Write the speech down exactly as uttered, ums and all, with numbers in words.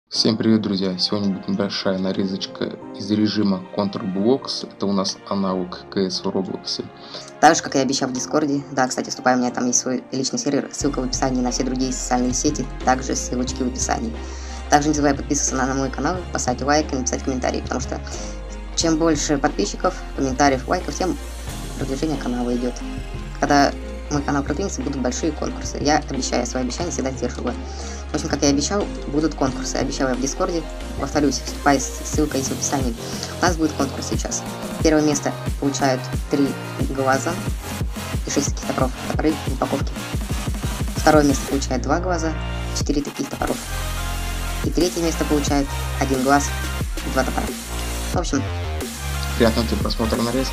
Всем привет, друзья! Сегодня будет небольшая нарезочка из режима Counter-Blocks. Это у нас аналог си эс в Roblox. Так же, как и обещал в Дискорде. Да, кстати, вступай, у меня там есть свой личный сервер. Ссылка в описании на все другие социальные сети. Также ссылочки в описании. Также не забывай подписываться на, на мой канал, поставить лайк и написать комментарий. Потому что чем больше подписчиков, комментариев, лайков, тем продвижение канала идет. Когда мой канал продвинется, будут большие конкурсы. Я обещаю, свои обещания всегда сдерживаю. В общем, как я и обещал, будут конкурсы. Обещал я в Дискорде. Повторюсь, вступай, ссылка есть в описании. У нас будет конкурс сейчас. Первое место получают три глаза и шесть таких топоров. Топоры в упаковке. Второе место получает два глаза, четыре таких топоров. И третье место получает один глаз и два топора. В общем, Приятного тебе просмотра нарезки.